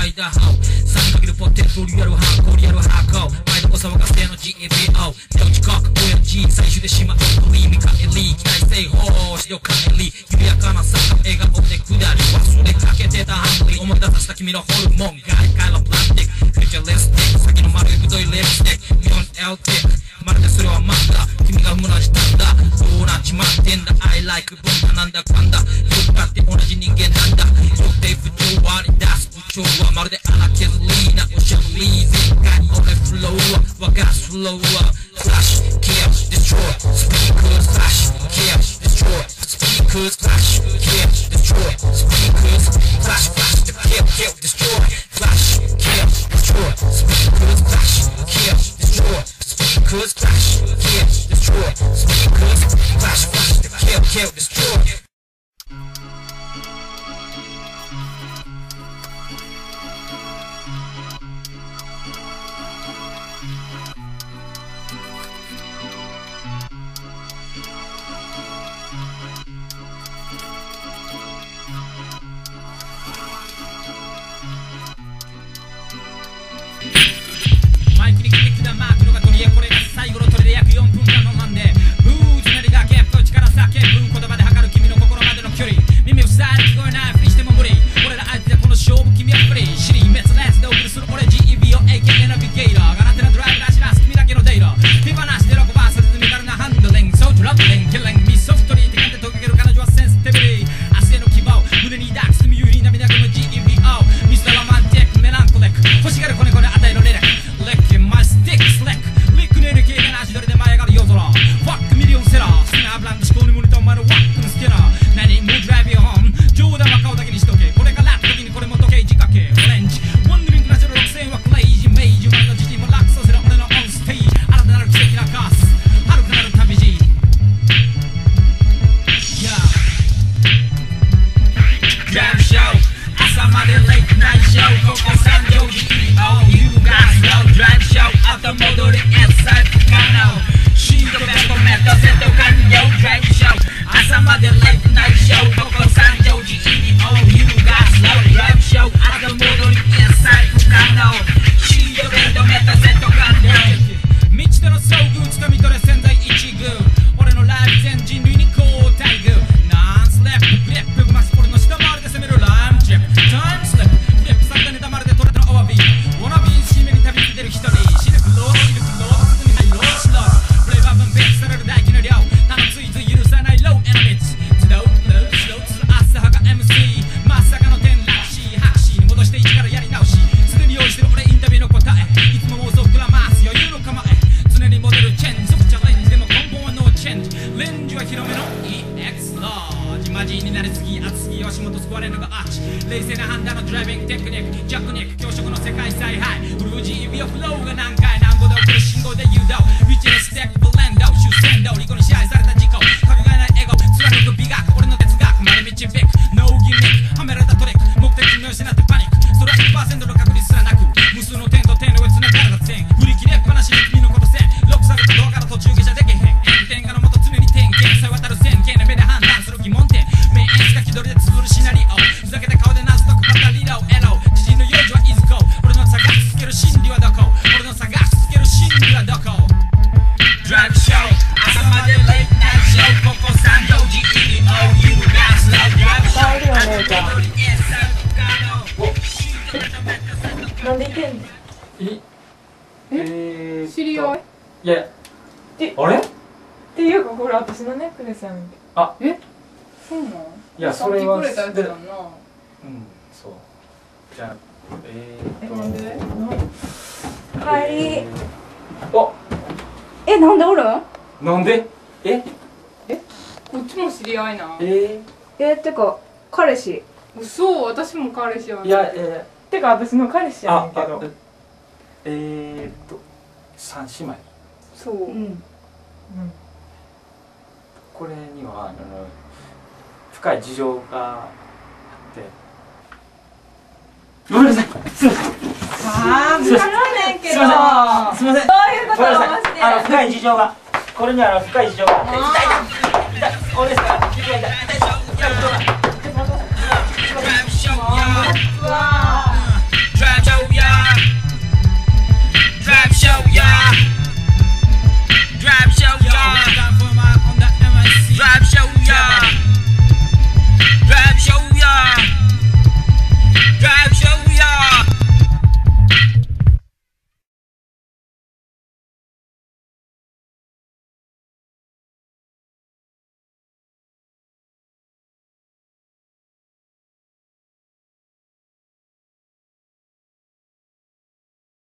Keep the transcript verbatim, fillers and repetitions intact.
イダーハウさんかけるポテトリアルハーコリアルハーコー毎度お騒がせの ジーエービーオー 手打ちコック オーエムジー 最終でしまうとリーミカエリー期待せいほーしよ帰り緩やかな坂笑顔で下り忘れかけてたハングリー思い出させた君のホルモンガリカイロプラスティックフューチャーレスティック先の丸い太いリップスティックミオンエルティックまるでそれはまだ君が生むなしたんだどうなっちまってんだ I like 文化なんだかんだよくかって同じ人間なんだ予定不調和に出す不調はまるで荒削りなおしゃべり全開俺フローは我がスローフラッシュ kill destroy speakers flash kill destroy speakers flash kill destroy speakers flash flash the kill kill destroy flash kill destroy speakers flash kill destroy speakers flash kill destroy speakers flash flash the kill kill destroyマイクに切り札マークのが取り柄これが最後の取りで約よんぷんかんのなんでブーつなりがけっと力叫ぶ言葉で測る君の心までの距離耳を塞いで聞こえないふりしても無理俺ら相手でこの勝負君は不利尻滅裂でお送りする俺 ジーイービーオー エーケーエー ナビゲーターガラテなドライブらしらす君だけのデータ手放しでロコバーサリズミカルなハンドリングソートラブリングキリングミソフトリーって感じで解ける彼女はセンシティビティ明日への希望胸に抱く住みゆい涙ぐむ ジーイービーオー ミスターロマンティックメランコリック欲しがる子猫に与えるリラックMy stick slick リックのエネルギーがなしどれで舞い上がる夜空 Fuck ミリオンセラー好きなブランド思考に胸とお前のワックのスキャナー何も drive you home 冗談は顔だけにしとけこれがラップ時にこれも時計仕掛けオレンジワンドリンクなしのろくせんはクレイジーメイジ前の時期も楽させる俺のオンステージ新たなる奇跡なカス遥かなる旅路 Yeah Drive show 朝まで late night show ここ三条 ジーイーオー You guys know Drive show 後戻り inside 不可能シートベルトメットセット完了 Drive show 朝まで late night show ここ三条 ジーイーオー You guys know Drive show 後戻り inside 不可能シートベルトメットセット完了道との遭遇つかみ取れ潜在一遇俺のライブ全人類に交代遇ナンスレップフリップマス俺の下回りで攻めるライムチップタイムスリップフリップされたネタまるで取れたのオワビーワナビー締めに旅に出る一人シルクロードシルクロード包みないローシロープレイバー分別される唾液の量他のついつい許さないローエナミッツスローロースロース浅はか エムシー まさかの転落し白紙に戻して一からやり直しすでに用意してる俺インタビューの答えいつも妄想膨らます余裕の構え常にモデルチェンジ即チャレンジでも根本はノーチェンジレンジは広めの イーエックス ロージマジになりすぎ熱すぎ足元救われるがアーチ冷静な判断のドライビングテクニックジャックニック教職の世界最ハイフル ジーイービーオー フローが何回何歩で送る信号で誘導ウィッチのステップブレンド主戦道リコに支配された事故かけがえないエゴ貫く美学俺の哲学まで導くノーギミックはめられたトリック目的に失ってパニックそれは いちパーセント の確率すらなく無数の点と点の上つながれた線振り切れっぱなしに君のことせんロックされた動画の途中下車できへん炎天下のもと常に点検さえ渡る線形の目で判断する疑問点メイン演出が気取りで綴るシナリオふざけた顔で謎解くパタリロエロ知人の幼女はいずこ俺の探し続ける真理はどこ俺の探し続ける真理はどこ Drive show 朝まで late night show ここ三条 ジーイーオー You guys know Drive show 後戻り inside 不可能なんでいけんのええ知り合いいやあれっていうかこれ私のネックレスやねんけどあえそうなのいやそれはさっきくれたやつだなうんそうじゃあえーっとえなんではいあえなんでおるなんでええこっちも知り合いなえー、えってか彼氏嘘私も彼氏やねんいやえー、てか私の彼氏やねんけどえーっと三姉妹そううん、うん、これにはあの深い事情があってごめんなさいすいませんああ分からねんけどすいませんすいませんどういうことをしてあの深い事情がこれにはあの深い事情があって痛い痛い痛い俺ですから痛い痛い